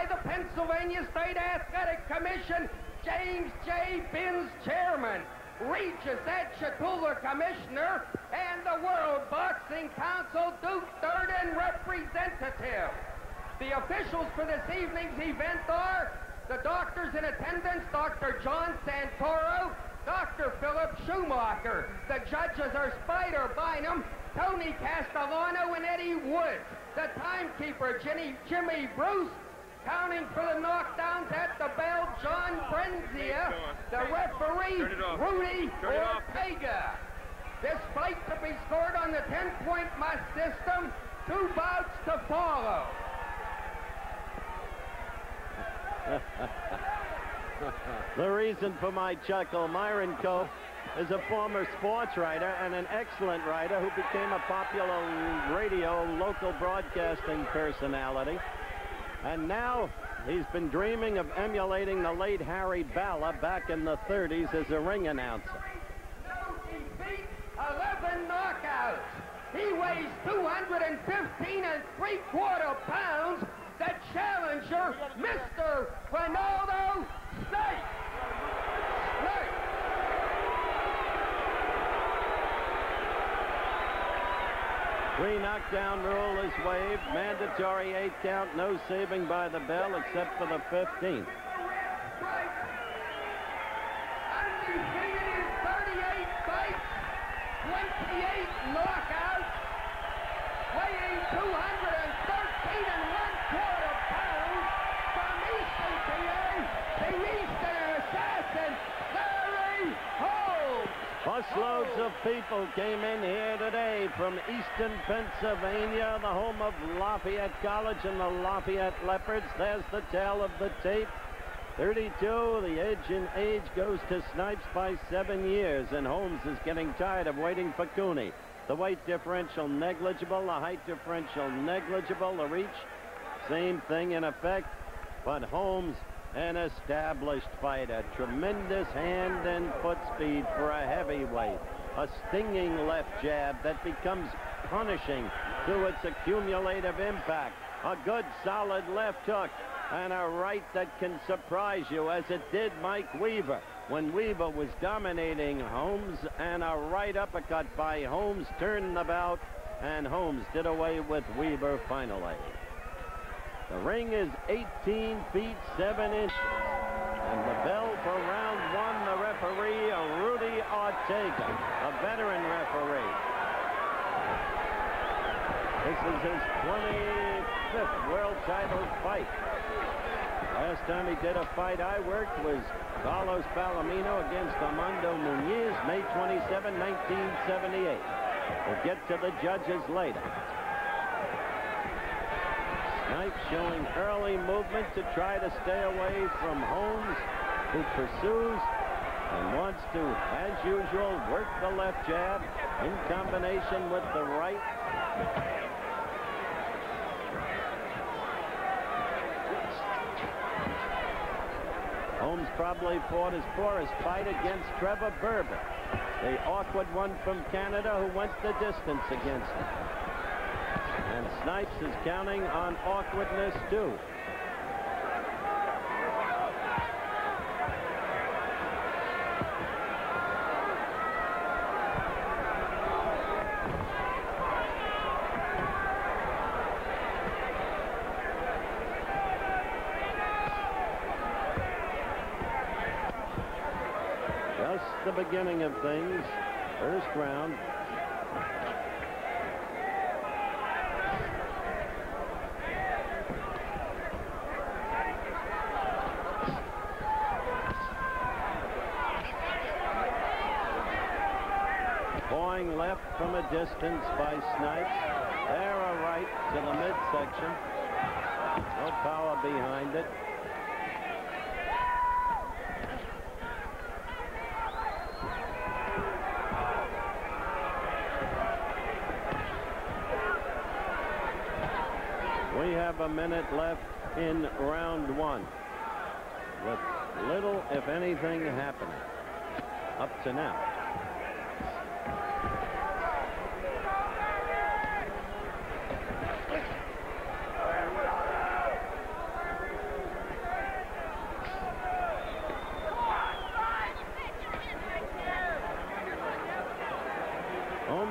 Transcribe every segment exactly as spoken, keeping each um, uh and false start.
the Pennsylvania State Athletic Commission, James J. Binns, Chairman, Regis Atchitula, Commissioner, and the World Boxing Council, Duke Durden, Representative. The officials for this evening's event are the doctors in attendance, Doctor John Santoro, Doctor Philip Schumacher. The judges are Spider Bynum, Tony Castellano, and Eddie Woods. The timekeeper, Jimmy, Jimmy Bruce. Counting for the knockdowns at the bell, John Brenzia. The referee, Rudy Ortega. This fight to be scored on the ten-point must system. Two bouts to follow. The reason for my chuckle, Myron Cope is a former sports writer and an excellent writer who became a popular radio local broadcasting personality. And now he's been dreaming of emulating the late Harry Balla back in the thirties as a ring announcer. No defeat, eleven knockouts. He weighs two hundred fifteen and three quarter pounds. The challenger, Mister Ronaldo Snake. Snake. Three knockdown rule is waived. Mandatory eight count, no saving by the bell except for the fifteenth. Undefeated in thirty-eight fights, twenty-eight knockouts, weighing two hundred thirteen and one quarter pounds from Eastern P A, the Eastern Assassin, Larry Holmes. Busloads of people came in here today from Eastern Pennsylvania, the home of Lafayette College and the Lafayette Leopards. There's the tail of the tape. thirty-two, the edge in age goes to Snipes by seven years, and Holmes is getting tired of waiting for Cooney. The weight differential negligible, the height differential negligible, the reach, same thing in effect, but Holmes, an established fighter, tremendous hand and foot speed for a heavyweight, a stinging left jab that becomes punishing through its accumulative impact, a good solid left hook, and a right that can surprise you, as it did Mike Weaver when Weaver was dominating Holmes, and a right uppercut by Holmes turned the bout, and Holmes did away with Weaver finally. The ring is eighteen feet seven inches, and the bell for round one, the referee, Rudy Ortega, a veteran referee. This is his twenty-fifth world title fight. Last time he did a fight I worked was Carlos Palomino against Armando Muniz, May twenty-seventh, nineteen seventy-eight. We'll get to the judges later. Snipes showing early movement to try to stay away from Holmes, who pursues and wants to, as usual, work the left jab in combination with the right. Holmes probably fought his poorest fight against Trevor Berber, the awkward one from Canada who went the distance against him. And Snipes is counting on awkwardness, too. Just the beginning of things. First round. Boing left from a distance by Snipes. There a right to the midsection. No power behind it. We have a minute left in round one, with little, if anything, happening up to now.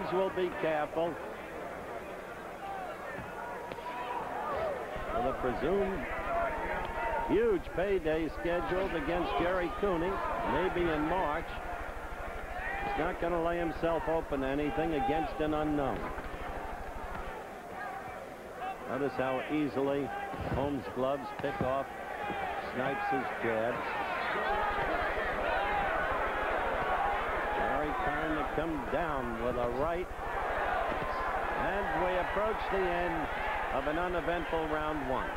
will be careful. With a presumed huge payday scheduled against Jerry Cooney, maybe in March. He's not going to lay himself open to anything against an unknown. Notice how easily Holmes' gloves pick off Snipes' jabs. Larry trying to come down with a right. And we approach the end of an uneventful round one.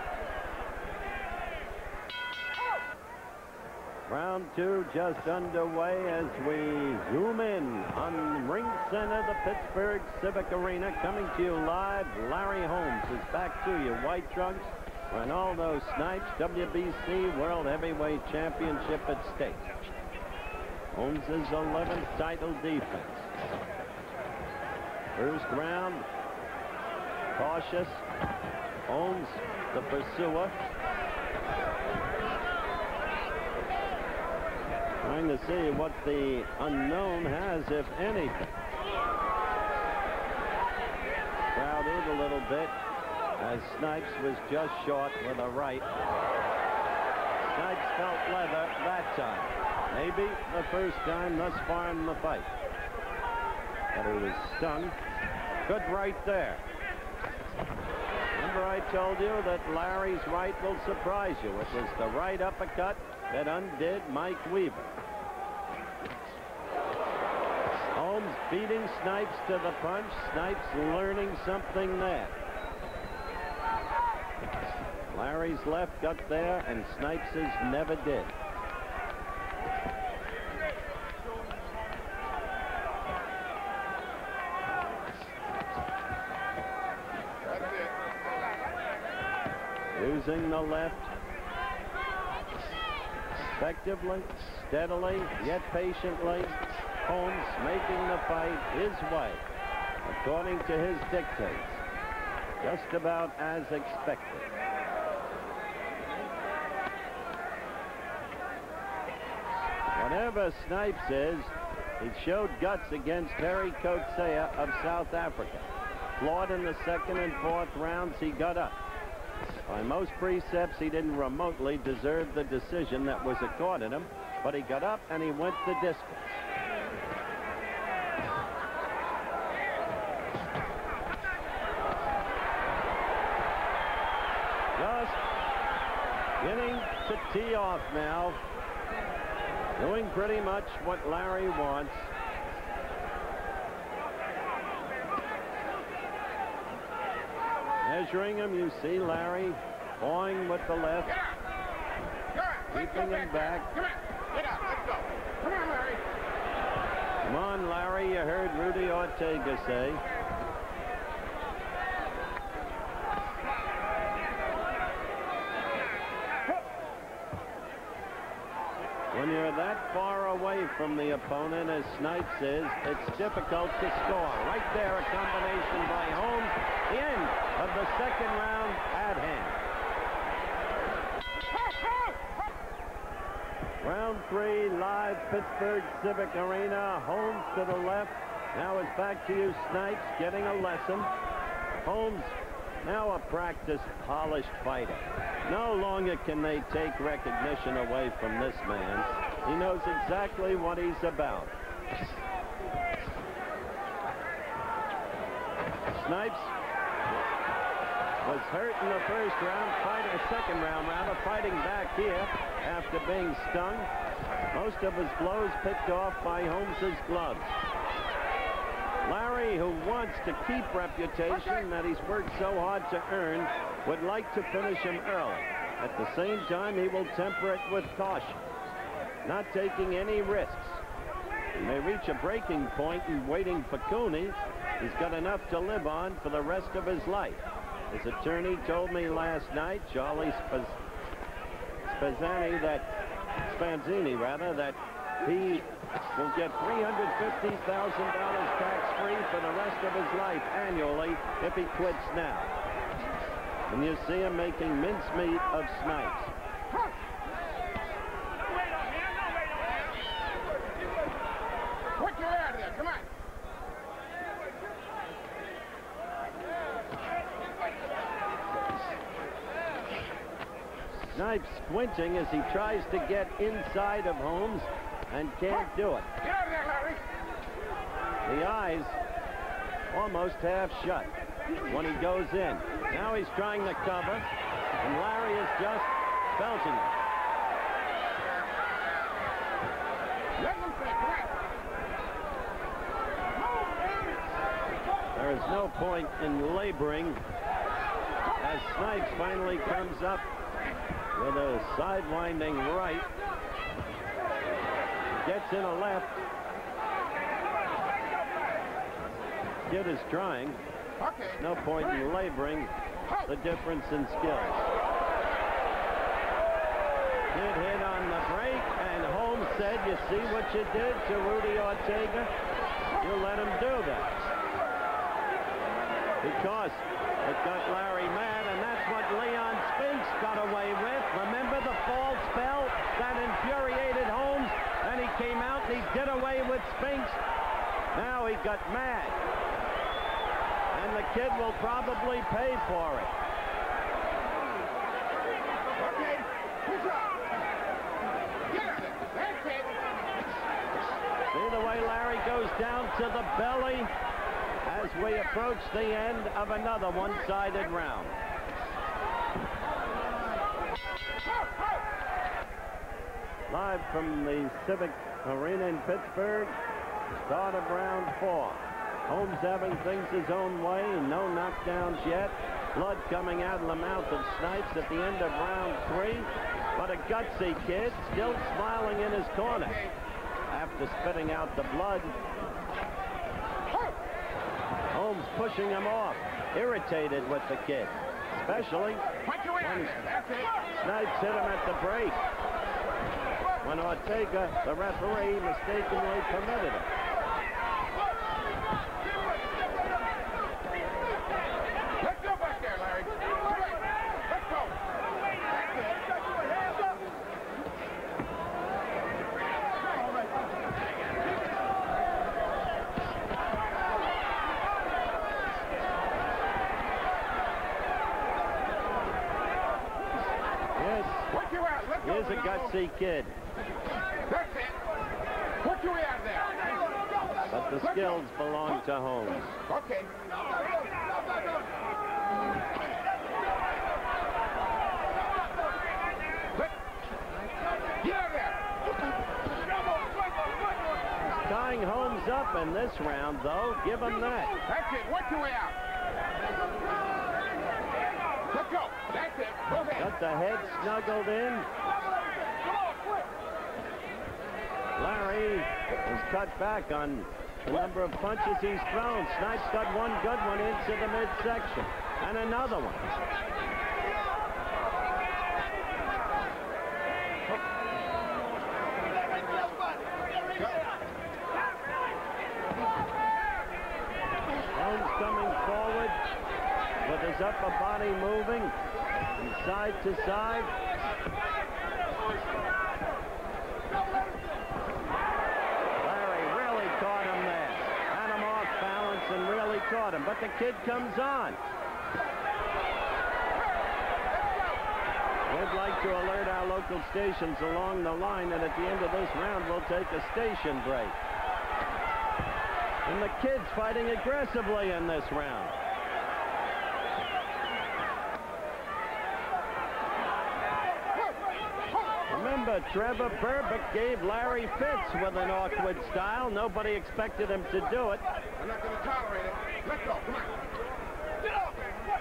Round two just underway as we zoom in on Ring Center, the Pittsburgh Civic Arena. Coming to you live, Larry Holmes is back to you. White trunks, Ronaldo Snipes, W B C World Heavyweight Championship at stake. Holmes' eleventh title defense. First round, cautious. Holmes, the pursuer. Trying to see what the unknown has, if anything. Crowded a little bit as Snipes was just short with a right. Snipes felt leather that time. Maybe the first time thus far in the fight. But he was stung. Good right there. Remember I told you that Larry's right will surprise you. It was the right uppercut that undid Mike Weaver. Holmes beating Snipes to the punch. Snipes learning something there. Larry's left got there, and Snipes' never did. Using the left effectively, steadily, yet patiently. Holmes making the fight his way, according to his dictates, just about as expected. Whatever Snipes is, he showed guts against Terry Coetzee of South Africa. Flawed in the second and fourth rounds, he got up. By most precepts, he didn't remotely deserve the decision that was accorded him, but he got up and he went the distance. Just beginning to tee off now, doing pretty much what Larry wants. Measuring him, you see Larry pawing with the left, keeping him back. Come on, get out, let's go. Come on, Larry. Come on, Larry, you heard Rudy Ortega say. When you're that far away from the opponent as Snipes is, it's difficult to score. Right there, a combination by Holmes. The end of the second round at hand. Round three, live Pittsburgh Civic Arena. Holmes to the left. Now it's back to you, Snipes, getting a lesson. Holmes, now a practiced, polished fighter. No longer can they take recognition away from this man. He knows exactly what he's about. Snipes was hurt in the first round, fighting a second round rather, fighting back here after being stung. Most of his blows picked off by Holmes's gloves. Larry, who wants to keep reputation that he's worked so hard to earn, would like to finish him early. At the same time, he will temper it with caution, not taking any risks. He may reach a breaking point in waiting for Cooney. He's got enough to live on for the rest of his life. His attorney told me last night, Charlie Spaz Spazzani, that Spanzini rather, that he will get three hundred fifty thousand dollars tax-free for the rest of his life annually if he quits now. And you see him making mincemeat of Snipes. Put your head out of there, come on. Snipes squinting as he tries to get inside of Holmes and can't do it. Get out of there, Larry. The eyes almost half shut when he goes in. Now he's trying to cover, and Larry is just belching it. Let him play. Come on. There is no point in laboring as Snipes finally comes up with a sidewinding right. Gets in a left. Kid is trying. Okay. No point in laboring the difference in skills. Kid hit on the break, and Holmes said, you see what you did to Rudy Ortega? You let him do that. Because it got Larry mad, and that's what Leon Spinks got away with. Remember the fall spell that infuriated Holmes? And he came out and he did away with Spinks. Now he got mad. And the kid will probably pay for it. Okay. Push up. Get out of there. That's it. See the way Larry goes down to the belly as we approach the end of another one-sided round. Live from the Civic Arena in Pittsburgh, start of round four. Holmes having things his own way, no knockdowns yet. Blood coming out of the mouth of Snipes at the end of round three. But a gutsy kid still smiling in his corner after spitting out the blood. Holmes pushing him off, irritated with the kid, especially when Snipes hit him at the break. When Ortega, the referee, mistakenly permitted it. Let's go back there, Larry. Let's go. Yes, Put you out. Let's go. here's a gutsy kid. That's it. Put you out there. But the skills belong to Holmes. Okay. Get out there. Tying Holmes up in this round, though. Give him that. That's it. What you out. Let's go. That's it. Go ahead. Got the head snuggled in. Larry has cut back on the number of punches he's thrown. Snipes got one good one into the midsection. And another one. Holmes coming forward with his upper body moving from side to side. Larry really caught him there. Had him off balance and really caught him. But the kid comes on. We'd like to alert our local stations along the line that at the end of this round we'll take a station break. And the kid's fighting aggressively in this round. Remember, Trevor Berbick gave Larry fits with an awkward style. Nobody expected him to do it. I'm not going to tolerate it. Let's go. Come on. Get up.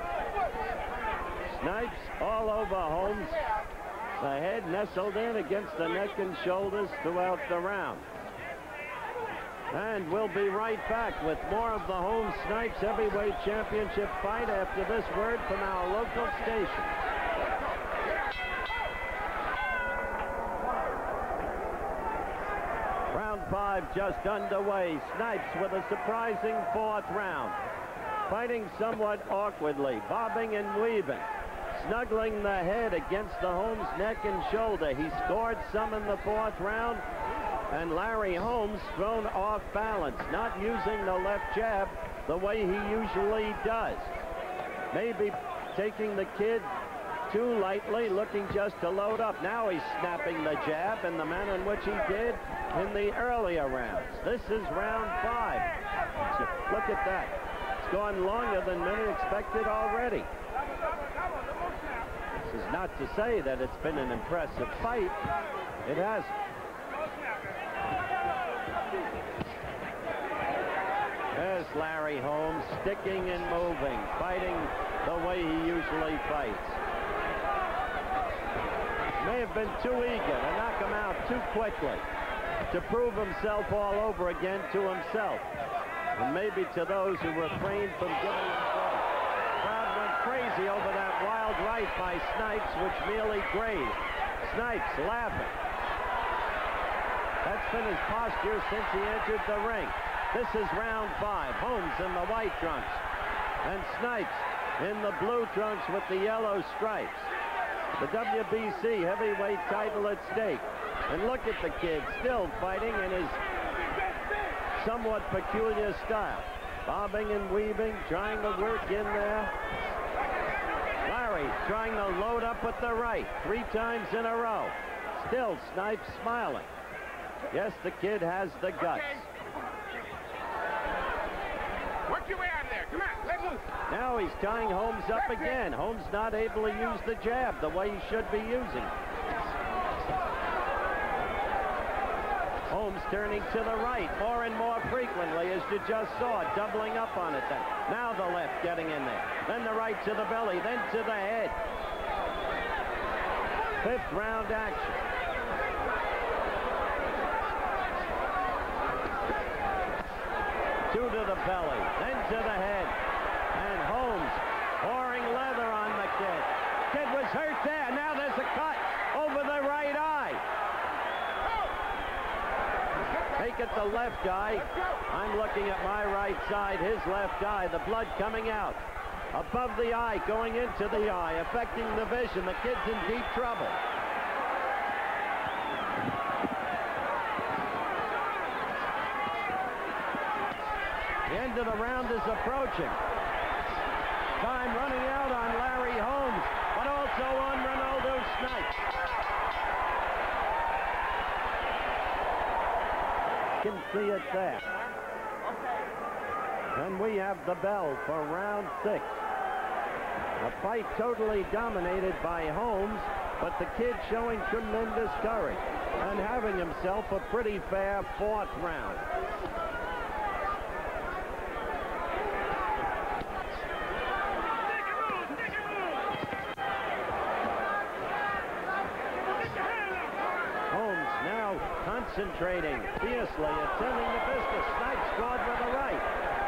Snipes all over Holmes. The head nestled in against the neck and shoulders throughout the round. And we'll be right back with more of the Holmes Snipes Heavyweight Championship fight after this word from our local station. Round five just underway. Snipes with a surprising fourth round. Fighting somewhat awkwardly, bobbing and weaving. Snuggling the head against the Holmes neck and shoulder. He scored some in the fourth round. And Larry Holmes thrown off balance, not using the left jab the way he usually does. Maybe taking the kid too lightly, looking just to load up. Now he's snapping the jab in the manner in which he did in the earlier rounds. This is round five. So look at that. It's gone longer than many expected already. This is not to say that it's been an impressive fight. It hasn't. There's Larry Holmes, sticking and moving, fighting the way he usually fights. May have been too eager to knock him out too quickly, to prove himself all over again to himself, and maybe to those who refrained from giving him credit. Crowd went crazy over that wild right by Snipes, which merely grazed. Snipes laughing. That's been his posture since he entered the ring. This is round five. Holmes in the white trunks, and Snipes in the blue trunks with the yellow stripes. The W B C heavyweight title at stake. And look at the kid still fighting in his somewhat peculiar style. Bobbing and weaving, trying to work in there. Larry trying to load up with the right three times in a row. Still Snipes smiling. Yes, the kid has the guts. Work your way out there. Come on, let loose. Now he's tying Holmes up again. Holmes not able to use the jab the way he should be using. Holmes turning to the right more and more frequently, as you just saw, doubling up on it then. Now the left getting in there. Then the right to the belly, then to the head. Fifth round action. Two to the belly, then to the head. And Holmes pouring leather on the kid. Kid was hurt there. Now there's a cut over the right eye. Take it the left eye. I'm looking at my right side, his left eye. The blood coming out. Above the eye, going into the eye, affecting the vision. The kid's in deep trouble. The end of the round is approaching. Time running out on Larry Holmes, but also on Ronaldo Snipes. You can see it there. And we have the bell for round six. A fight totally dominated by Holmes, but the kid showing tremendous courage and having himself a pretty fair fourth round. Concentrating fiercely, attending the business. Snipes scored with a right.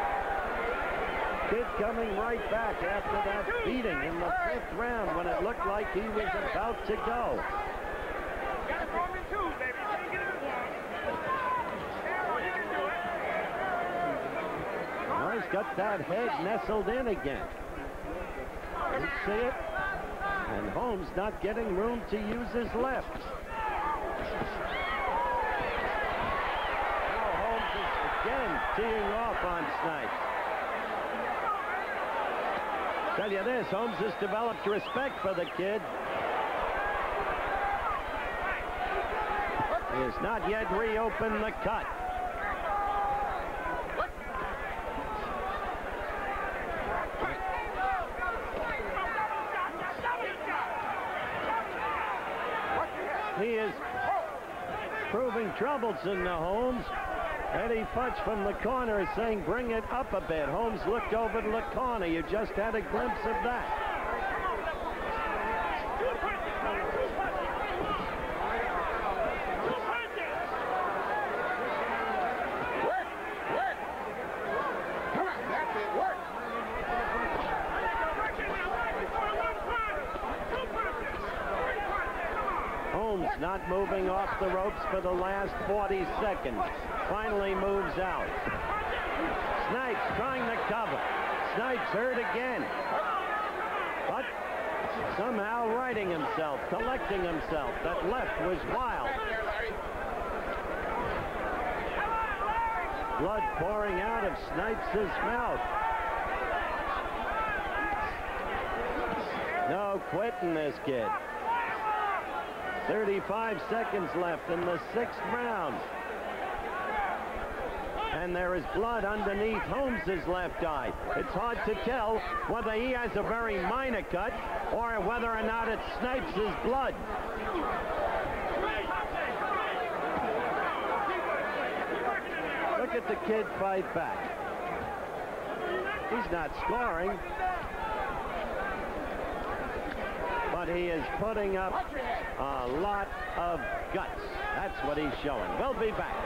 Kid coming right back after that beating in the fifth round when it looked like he was about to go. Now he's got that head nestled in again. You see it? And Holmes not getting room to use his left. Again, teeing off on Snipes. Tell you this, Holmes has developed respect for the kid. He has not yet reopened the cut. He is proving troublesome to Holmes. Eddie Futch from the corner is saying, bring it up a bit. Holmes looked over to the corner. You just had a glimpse of that. Work, work. Come on, that's it, work. Holmes not moving off the ropes for the last forty seconds. Finally moves out. Snipes trying to cover. Snipes hurt again. But somehow righting himself, collecting himself. That left was wild. Blood pouring out of Snipes' mouth. No, no quitting this kid. thirty-five seconds left in the sixth round. And there is blood underneath Holmes's left eye. It's hard to tell whether he has a very minor cut or whether or not it Snipes' blood. Look at the kid fight back. He's not scoring, but he is putting up a lot of guts. That's what he's showing. We'll be back.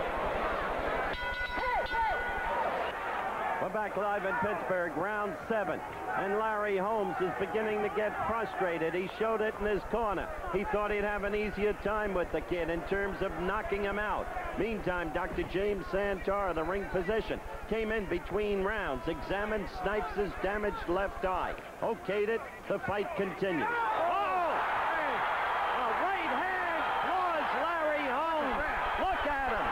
We're back live in Pittsburgh, round seven. And Larry Holmes is beginning to get frustrated. He showed it in his corner. He thought he'd have an easier time with the kid in terms of knocking him out. Meantime, Doctor James Santora, the ring physician, came in between rounds, examined Snipes' damaged left eye, okayed it. The fight continues. Oh! A right hand floors Larry Holmes. Look at him.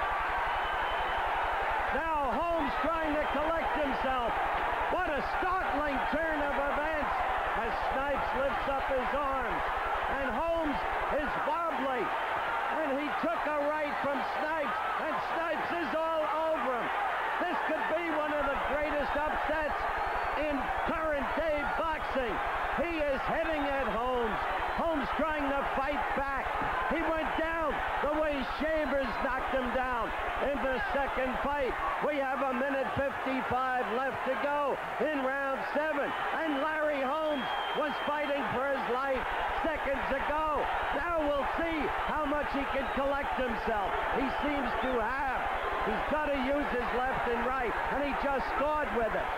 Now Holmes trying to collect himself. What a startling turn of events as Snipes lifts up his arms. And Holmes is wobbly. And he took a right from Snipes, and Snipes is all over him. This could be one of the greatest upsets in current day boxing. He is hitting at Holmes. Holmes trying to fight back. He went down the way Chambers knocked him down in the second fight. We have a minute fifty-five left to go in round seven. And Larry Holmes was fighting for his life seconds ago. Now we'll see how much he can collect himself. He seems to have. He's got to use his left and right, and he just scored with it.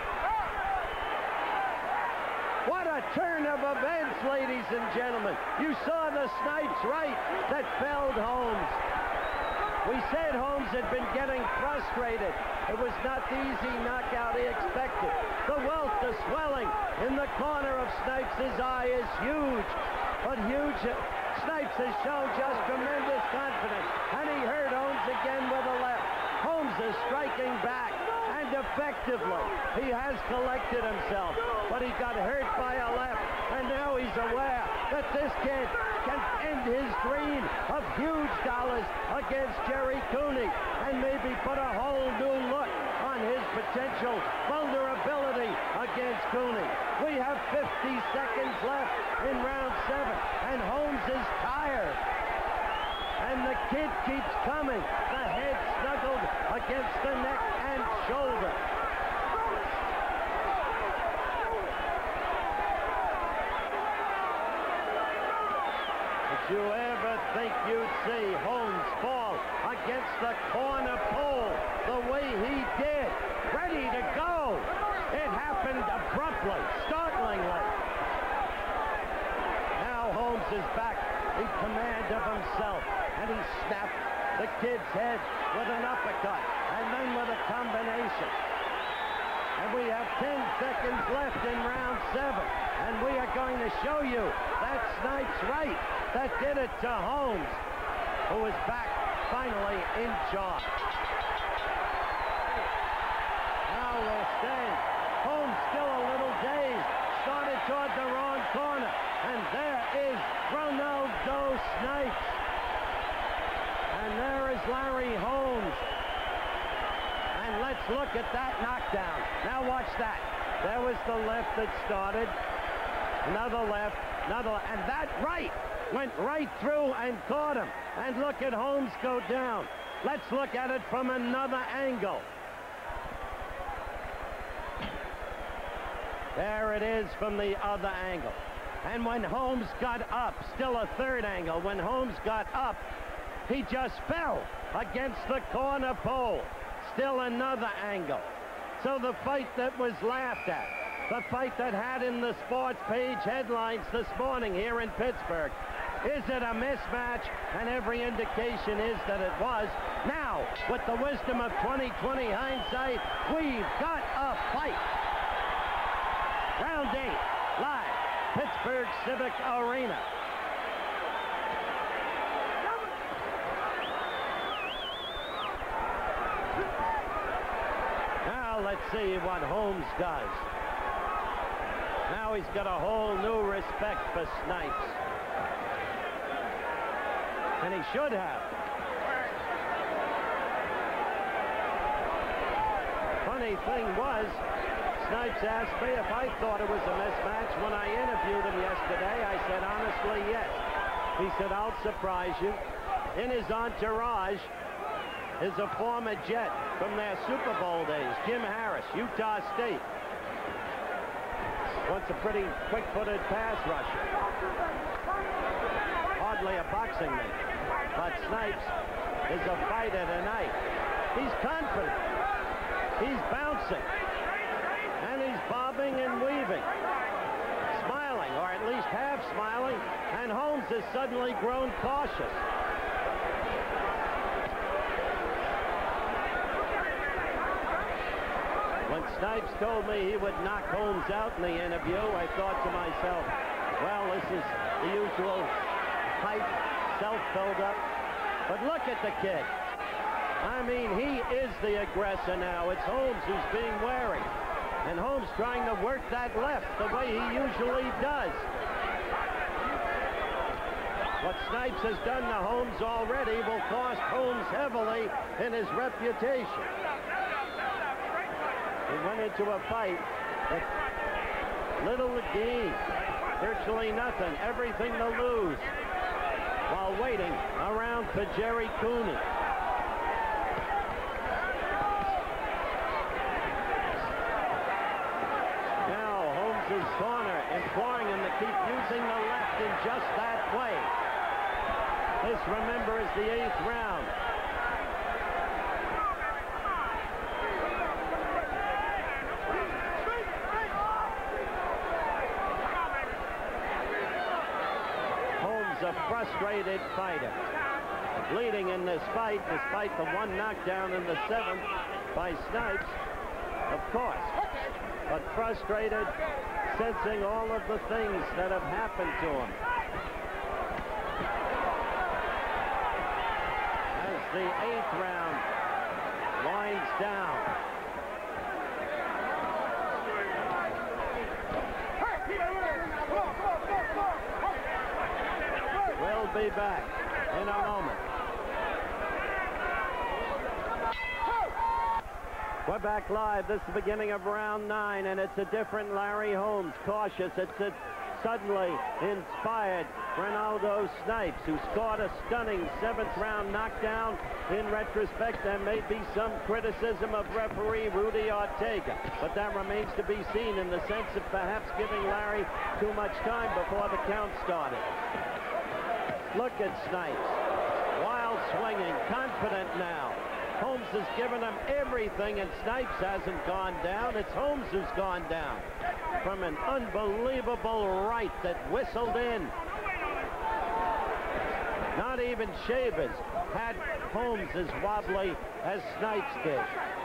What a turn of events, ladies and gentlemen. You saw the Snipes right that felled Holmes. We said Holmes had been getting frustrated. It was not the easy knockout he expected. The welt, the swelling in the corner of Snipes' eye is huge. But huge, Snipes has shown just tremendous confidence. And he hurt Holmes again with a left. Holmes is striking back. And effectively, he has collected himself, but he got hurt by a left, and now he's aware that this kid can end his dream of huge dollars against Jerry Cooney, and maybe put a whole new look on his potential vulnerability against Cooney. We have fifty seconds left in round seven, and Holmes is tired. And the kid keeps coming. The head snuggled against the neck and shoulder. Did you ever think you'd see Holmes fall against the corner pole the way he did? Ready to go. It happened abruptly, startlingly. Now Holmes is back in command of himself, and he snapped the kid's head with an uppercut, and then with a combination. And we have ten seconds left in round seven, and we are going to show you that Snipes right that did it to Holmes, who is back finally in charge. Now we'll stand. Holmes still a little dazed, started toward the wrong corner, and there is Ronaldo Snipes. And there is Larry Holmes. And let's look at that knockdown. Now watch that. There was the left that started. Another left, another, and that right went right through and caught him. And look at Holmes go down. Let's look at it from another angle. There it is from the other angle. And when Holmes got up, still a third angle, when Holmes got up, he just fell against the corner pole. Still another angle. So the fight that was laughed at, the fight that had in the sports page headlines this morning here in Pittsburgh, is it a mismatch? And every indication is that it was. Now, with the wisdom of twenty twenty hindsight, we've got a fight. Round eight, live, Pittsburgh Civic Arena. Now let's see what Holmes does. Now Now he's got a whole new respect for Snipes. And he should have. Funny thing was, Snipes asked me if I thought it was a mismatch. When I interviewed him yesterday, I said, honestly, yes. He said, I'll surprise you. In his entourage is a former Jet from their Super Bowl days, Jim Harris, Utah State. Once a pretty quick-footed pass rusher. Hardly a boxing mate. But Snipes is a fighter tonight. He's confident. He's bouncing. And he's bobbing and weaving. Smiling, or at least half smiling. And Holmes has suddenly grown cautious. When Snipes told me he would knock Holmes out in the interview, I thought to myself, well, this is the usual hype, self-filled up. But look at the kid. I mean, he is the aggressor now. It's Holmes who's being wary. And Holmes trying to work that left the way he usually does. What Snipes has done to Holmes already will cost Holmes heavily in his reputation. He went into a fight with little to gain, virtually nothing, everything to lose, while waiting around for Jerry Cooney. Now Holmes' corner imploring him to keep using the left in just that way. This, remember, is the eighth round. A frustrated fighter, leading in this fight despite the one knockdown in the seventh by Snipes, of course, but frustrated, sensing all of the things that have happened to him. As the eighth round winds down. We'll be back in a moment. We're back live. This is the beginning of round nine, and it's a different Larry Holmes. Cautious. It's a suddenly inspired Ronaldo Snipes, who scored a stunning seventh round knockdown. In retrospect, there may be some criticism of referee Rudy Ortega, but that remains to be seen in the sense of perhaps giving Larry too much time before the count started. Look at Snipes, wild swinging, confident now. Holmes has given him everything, and Snipes hasn't gone down. It's Holmes who's gone down from an unbelievable right that whistled in. Not even Shavers had Holmes as wobbly as Snipes did.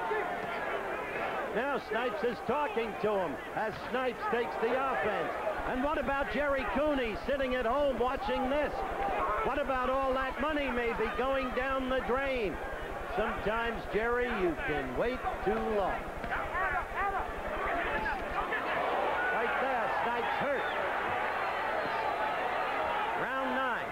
Now Snipes is talking to him as Snipes takes the offense. And what about Jerry Cooney sitting at home watching this? What about all that money maybe going down the drain? Sometimes, Jerry, you can wait too long. Right there, Snipes hurt. Round nine.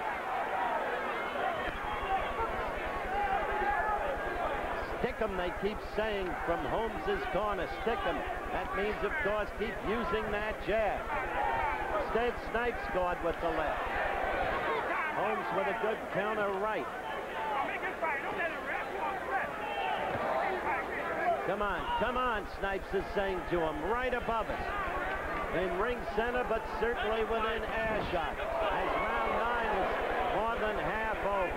Stick 'em, they keep saying from Holmes' corner. Stick 'em. That means, of course, keep using that jab. Instead, Snipes scored with the left. Holmes with a good counter right. Come on, come on, Snipes is saying to him, right above us. In ring center, but certainly within earshot. As round nine is more than half over.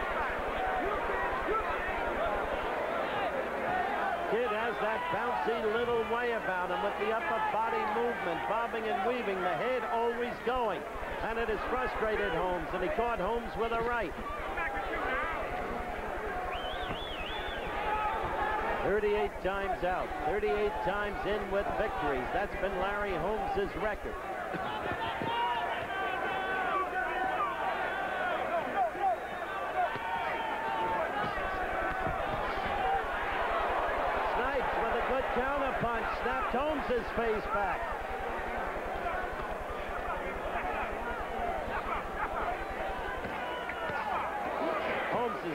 Kid has that bouncy little way about him with the upper body movement, bobbing and weaving, the head always going. And it has frustrated Holmes, and he caught Holmes with a right. thirty-eight times out, thirty-eight times in with victories. That's been Larry Holmes' record. Snipes with a good counterpunch snapped Holmes' face back.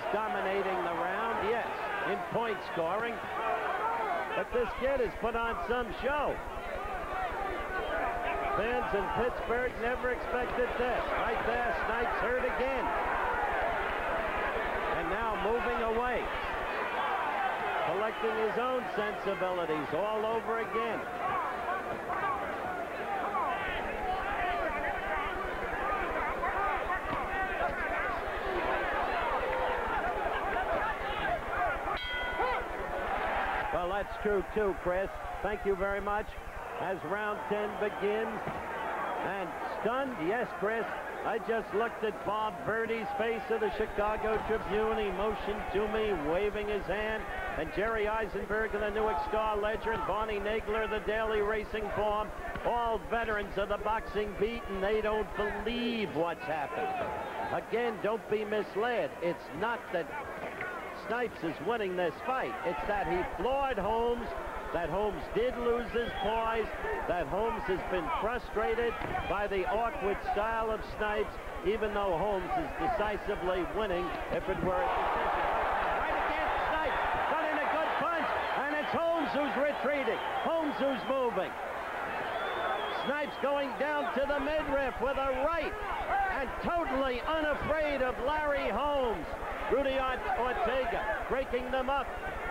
he's dominating the round, yes, in point scoring. But this kid has put on some show. Fans in Pittsburgh never expected this. Right there, Snipes hurt again. And now moving away. Collecting his own sensibilities all over again. Well, that's true too, Chris. Thank you very much. As round ten begins. And stunned, yes, Chris. I just looked at Bob Verdi's face of the Chicago Tribune. He motioned to me, waving his hand. And Jerry Eisenberg of the Newark Star-Ledger and Barney Nagler of the Daily Racing Form, all veterans of the boxing beat, and they don't believe what's happened. Again, don't be misled. It's not that Snipes is winning this fight. It's that he floored Holmes, that Holmes did lose his poise, that Holmes has been frustrated by the awkward style of Snipes, even though Holmes is decisively winning if it were a decision. Right against Snipes, got in a good punch, and it's Holmes who's retreating, Holmes who's moving. Snipes going down to the midriff with a right, and totally unafraid of Larry Holmes. Rudy Ortega breaking them up.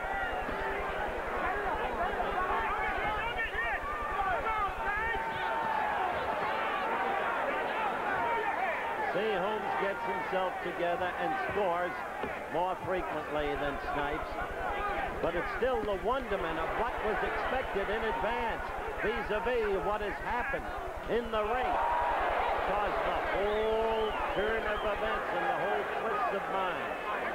See, Holmes gets himself together and scores more frequently than Snipes. But it's still the wonderment of what was expected in advance vis-a-vis what has happened in the ring. Caused the whole turn of events and the whole twist of mind.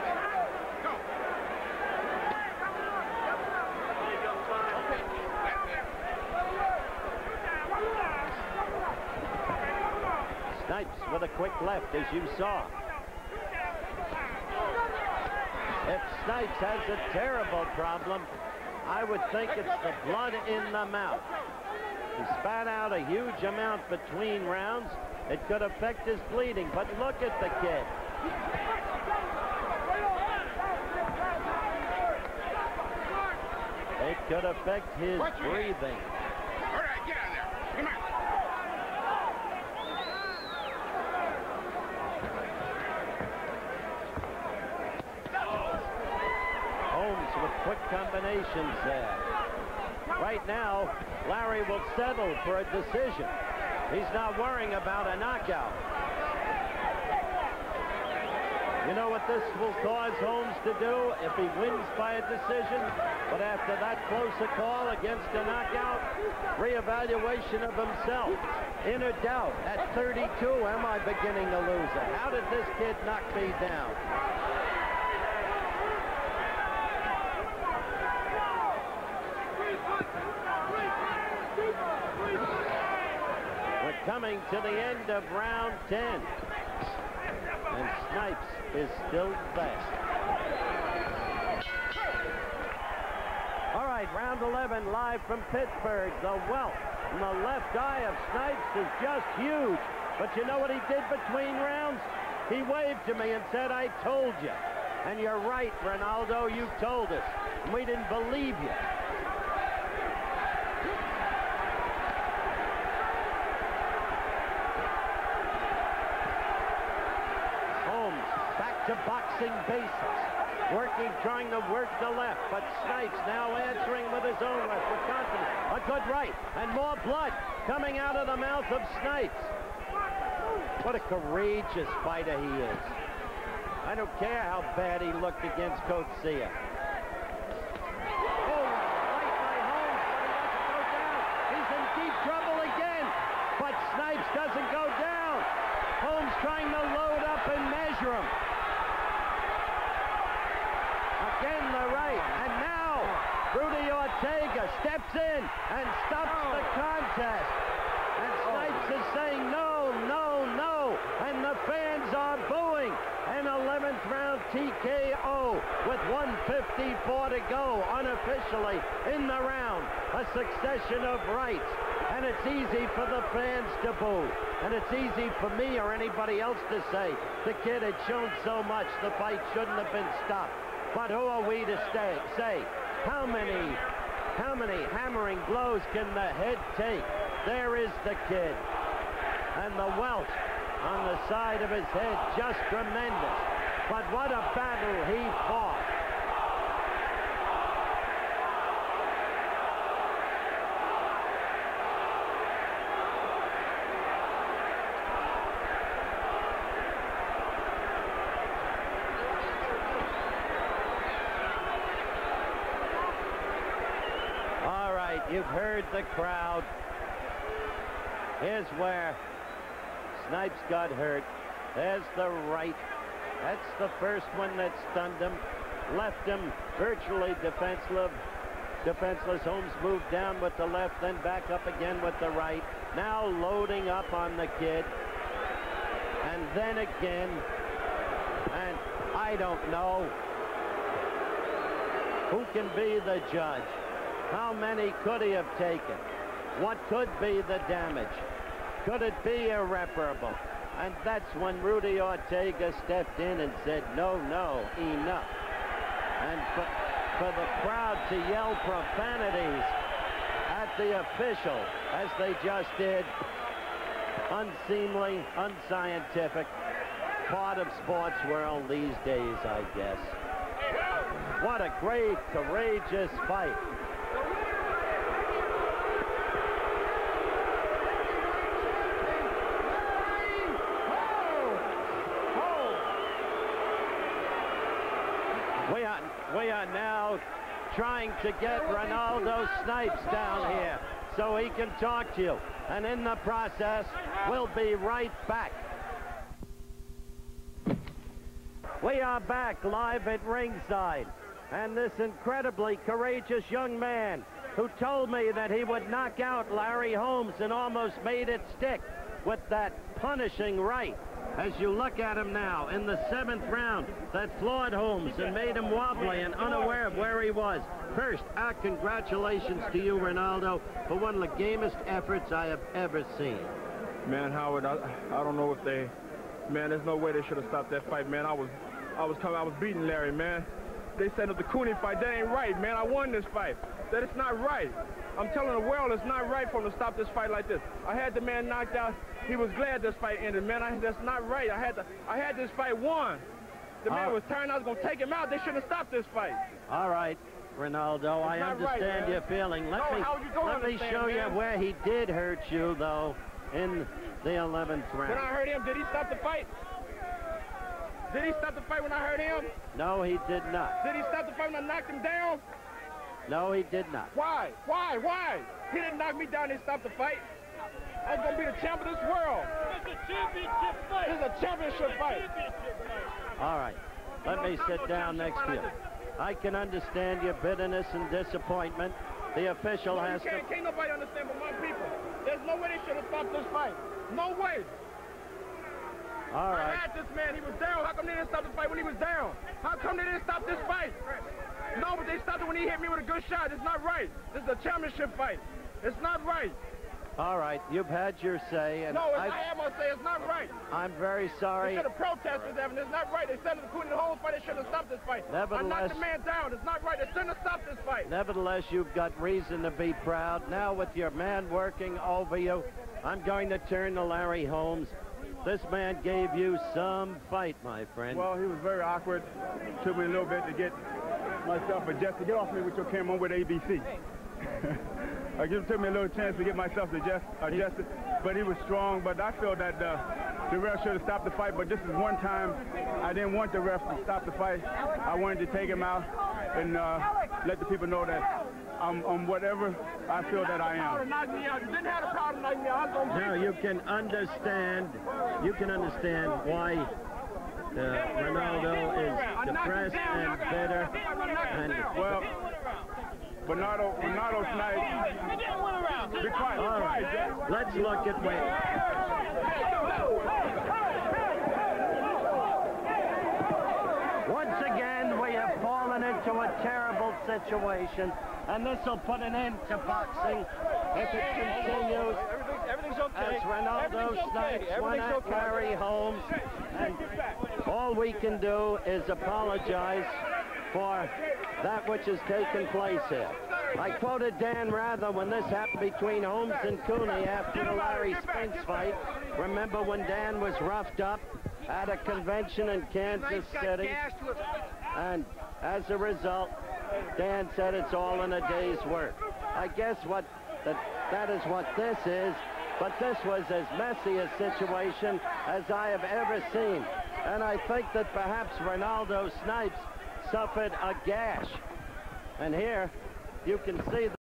Snipes with a quick left, as you saw. If Snipes has a terrible problem, I would think it's the blood in the mouth. He spat out a huge amount between rounds. It could affect his bleeding, but look at the kid. It could affect his breathing. All right, get out of there. Come on. With quick combinations there. Right now, Larry will settle for a decision. He's not worrying about a knockout. You know what this will cause Holmes to do if he wins by a decision? But after that close a call against a knockout, reevaluation of himself. Inner doubt. At thirty-two, am I beginning to lose it? How did this kid knock me down? We're coming to the end of round ten. And Snipes is still fast. All right, round eleven live from Pittsburgh. The welt in the left eye of Snipes is just huge. But you know what he did between rounds? He waved to me and said, "I told you." And you're right, Ronaldo, you told us. We didn't believe you. To boxing basics, working, trying to work the left, but Snipes now answering with his own left with confidence. A good right, and more blood coming out of the mouth of Snipes. What a courageous fighter he is. I don't care how bad he looked against Coetzee. Oh, right by Holmes, but he doesn't go down. He's in deep trouble again, but Snipes doesn't go down. Holmes trying to load up and measure him. Again the right, and now Rudy Ortega steps in and stops the contest. And Snipes is saying no, no, no, and the fans are booing. An eleventh round T K O with one fifty-four to go unofficially in the round. A succession of rights and And it's easy for the fans to boo. And it's easy for me or anybody else to say the kid had shown so much the fight shouldn't have been stopped. But who are we to stay, say how many, how many hammering blows can the head take? There is the kid. And the welt on the side of his head, just tremendous. But what a battle he fought. All right, you've heard the crowd. Here's where Snipes got hurt. There's the right. That's the first one that stunned him. Left him virtually defenseless. Defenseless. Holmes moved down with the left, then back up again with the right. Now loading up on the kid. And then again. And I don't know who can be the judge. How many could he have taken? What could be the damage? Could it be irreparable? And that's when Rudy Ortega stepped in and said, no, no, enough. And for, for the crowd to yell profanities at the official, as they just did, unseemly, unscientific, part of sports world these days, I guess. What a great, courageous fight. We are, we are now trying to get Ronaldo Snipes down here so he can talk to you. And in the process, we'll be right back. We are back live at ringside. And this incredibly courageous young man who told me that he would knock out Larry Holmes and almost made it stick with that punishing right. As you look at him now in the seventh round, that floored Holmes and made him wobbly and unaware of where he was. First, our congratulations to you, Ronaldo, for one of the gamest efforts I have ever seen. Man, Howard, I, I don't know if they, man, there's no way they should have stopped that fight, man. I was, I was coming, I was beating Larry, man. They said of the Cooney fight, that ain't right, man. I won this fight. That it's not right. I'm telling the world it's not right for them to stop this fight like this. I had the man knocked out. He was glad this fight ended, man. I, that's not right. I had to, I had this fight won. The man uh, was turning. I was going to take him out. They shouldn't have stopped this fight. All right, Ronaldo, it's I understand right, your feeling. Let no, me, let me show man? you where he did hurt you, though, in the eleventh round. When I hurt him, did he stop the fight? Did he stop the fight when I hurt him? No, he did not. Did he stop the fight when I knocked him down? No, he did not. Why? Why? Why? He didn't knock me down and stop the fight. I was going to be the champ of this world. It's a championship fight. This is a championship fight. All right. Let me sit down next to you. I can understand your bitterness and disappointment. The official no, has you can't, to... Can't nobody understand but my people. There's no way they should have stopped this fight. No way. All right. I had this man. He was down. How come they didn't stop the fight when he was down? How come they didn't stop this fight? No, but they stopped it when he hit me with a good shot. It's not right. This is a championship fight. It's not right. All right, you've had your say, and no, I, I have my say. It's not right. I'm very sorry. They should have protested them. It's not right. They said the Cooney Holmes fight. They should have stopped this fight. Nevertheless, I knocked the man down. It's not right. They shouldn't have stopped this fight. Nevertheless, you've got reason to be proud. Now, with your man working over you, I'm going to turn to Larry Holmes. This man gave you some fight, my friend. Well, he was very awkward. Took me a little bit to get myself adjusted. Get off me with your camera on with A B C. It took me a little chance to get myself adjust, adjusted, but he was strong. But I feel that uh, the ref should have stopped the fight, but this is one time I didn't want the ref to stop the fight. I wanted to take him out and uh, let the people know that I'm, I'm whatever I feel that I am. Now you can understand, you can understand why uh, Ronaldo is depressed and bitter. And well, Bernardo, Bernardo Snipes. Be quiet. All right. Quiet, let's look at where. Once again, we have fallen into a terrible situation. And this will put an end to boxing if it continues. Everything, everything's okay. As Ronaldo Everything's okay. Snipes went Everything's at okay. Larry Holmes. And all we can do is apologize for that which has taken place here. I quoted Dan Rather when this happened between Holmes and Cooney after the Larry Spinks fight. Remember when Dan was roughed up at a convention in Kansas City? And as a result, Dan said it's all in a day's work. I guess what that, that is what this is, but this was as messy a situation as I have ever seen. And I think that perhaps Ronaldo Snipes suffered a gash. And here you can see